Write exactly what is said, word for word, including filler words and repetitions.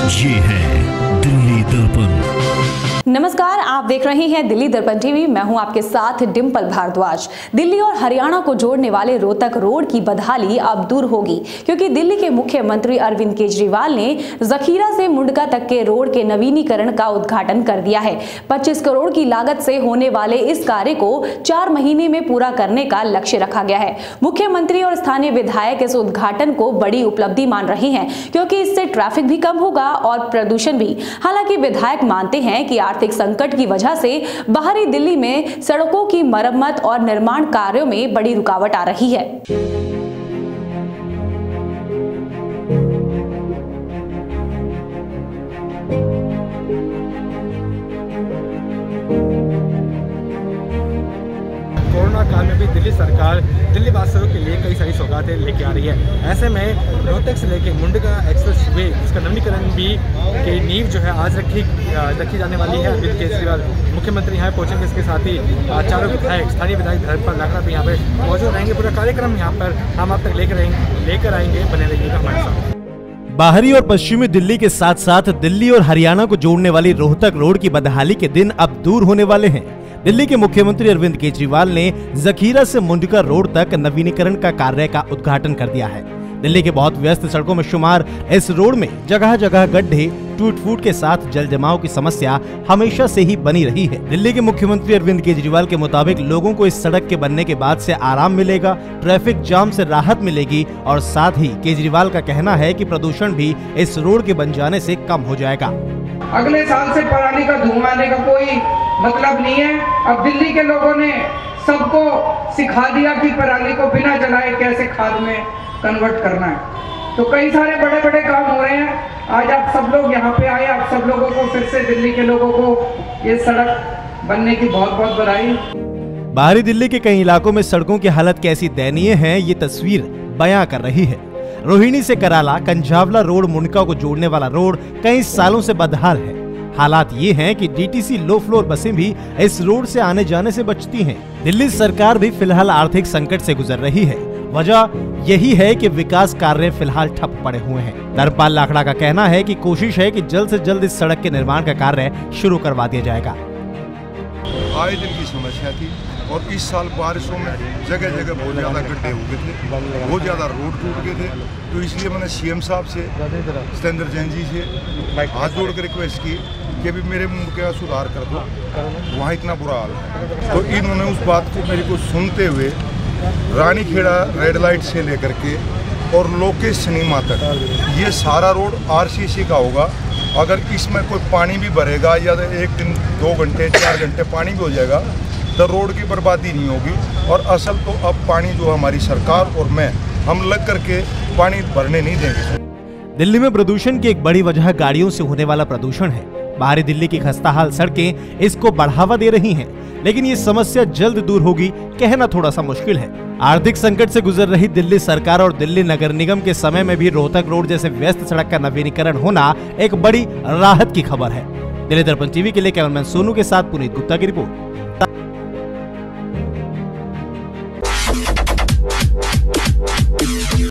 ये है दिल्ली दर्पण। नमस्कार, आप देख रहे हैं दिल्ली दर्पण टीवी। मैं हूं आपके साथ डिंपल भारद्वाज। दिल्ली और हरियाणा को जोड़ने वाले रोहतक रोड की बदहाली अब दूर होगी, क्योंकि दिल्ली के मुख्यमंत्री अरविंद केजरीवाल ने जखीरा से मुंडका तक के रोड के नवीनीकरण का उद्घाटन कर दिया है। पच्चीस करोड़ की लागत से होने वाले इस कार्य को चार महीने में पूरा करने का लक्ष्य रखा गया है। मुख्यमंत्री और स्थानीय विधायक इस उद्घाटन को बड़ी उपलब्धि मान रहे हैं, क्योंकि इससे ट्रैफिक भी कम होगा और प्रदूषण भी। हालांकि विधायक मानते हैं कि आर्थिक संकट की वजह से बाहरी दिल्ली में सड़कों की मरम्मत और निर्माण कार्यों में बड़ी रुकावट आ रही है। कोरोना काल में भी दिल्ली सरकार दिल्ली वासियों के लिए कई सारी सौगातें लेके आ रही है। ऐसे में रोहतक से लेकर मुंडका एक्सप्रेस वे उसका नवीनीकरण भी की नींव जो है आज रखी रखी जाने वाली है। अरविंद केजरीवाल मुख्यमंत्री यहाँ पहुँचेंगे, इसके साथ ही चारों विधायक स्थानीय विधायक धर्मपाल लाकड़ा भी यहाँ पे मौजूद रहेंगे। पूरा कार्यक्रम यहाँ पर हम आप तक लेकर रहेंगे लेकर आएंगे बने रहिएगा हमारे साथ। बाहरी और पश्चिमी दिल्ली के साथ साथ दिल्ली और हरियाणा को जोड़ने वाली रोहतक रोड की बदहाली के दिन अब दूर होने वाले हैं। दिल्ली के मुख्यमंत्री अरविंद केजरीवाल ने जखीरा से मुंडका रोड तक नवीनीकरण का कार्य का उद्घाटन कर दिया है। दिल्ली के बहुत व्यस्त सड़कों में शुमार इस रोड में जगह जगह गड्ढे, टूट फूट के साथ जल जमाव की समस्या हमेशा से ही बनी रही है। दिल्ली के मुख्यमंत्री अरविंद केजरीवाल के मुताबिक लोगों को इस सड़क के बनने के बाद से आराम मिलेगा, ट्रैफिक जाम से राहत मिलेगी और साथ ही केजरीवाल का कहना है कि प्रदूषण भी इस रोड के बन जाने से कम हो जाएगा। अगले साल से पराली का धुआं आने का कोई मतलब नहीं है। अब दिल्ली के लोगों ने सबको सिखा दिया कि पराली को बिना जलाए कैसे खाद में कन्वर्ट करना है। तो कई सारे बड़े बड़े काम हो रहे हैं। आज आप सब लोग यहाँ पे आए, आप सब लोगों को फिर से दिल्ली के लोगों को ये सड़क बनने की बहुत बहुत बधाई। बाहरी दिल्ली के कई इलाकों में सड़कों की हालत कैसी दयनीय है, ये तस्वीर बयां कर रही है। रोहिणी से कराला कंझावला रोड मुंडका को जोड़ने वाला रोड कई सालों से बदहाल है। हालात ये हैं कि डीटीसी लो फ्लोर बसें भी इस रोड से आने जाने से बचती हैं। दिल्ली सरकार भी फिलहाल आर्थिक संकट से गुजर रही है। वजह यही है कि विकास कार्य फिलहाल ठप पड़े हुए हैं। धर्मपाल लाकड़ा का कहना है कि कोशिश है कि जल्द से जल्द इस सड़क के निर्माण का कार्य शुरू करवा दिया जाएगा। आए दिन की समस्या थी और इस साल बारिशों में जगह जगह बहुत ज़्यादा गड्ढे हो गए थे, बहुत ज़्यादा रोड टूट गए थे। तो इसलिए मैंने सीएम साहब से, सत्येंद्र जैन जी से हाथ जोड़ कर रिक्वेस्ट की कि भी मेरे मुंह का सुधार कर दो, वहाँ इतना बुरा हाल है। तो इन्होंने उस बात को मेरी को सुनते हुए रानीखेड़ा रेड लाइट से लेकर के और लोकेश सिनेमा तक ये सारा रोड आरसीसी का होगा। अगर इसमें कोई पानी भी भरेगा या एक दिन दो घंटे चार घंटे पानी भी हो जाएगा तो रोड की बर्बादी नहीं होगी। और असल तो अब पानी जो हमारी सरकार और मैं हम लग करके पानी भरने नहीं देंगे। दिल्ली में प्रदूषण की एक बड़ी वजह गाड़ियों से होने वाला प्रदूषण है। बाहरी दिल्ली की खस्ताहाल सड़कें इसको बढ़ावा दे रही हैं, लेकिन ये समस्या जल्द दूर होगी कहना थोड़ा सा मुश्किल है। आर्थिक संकट से गुजर रही दिल्ली सरकार और दिल्ली नगर निगम के समय में भी रोहतक रोड जैसे व्यस्त सड़क का नवीनीकरण होना एक बड़ी राहत की खबर है। दिल्ली दर्पण टीवी के लिए कैमरामैन सोनू के साथ पुनीत गुप्ता की रिपोर्ट।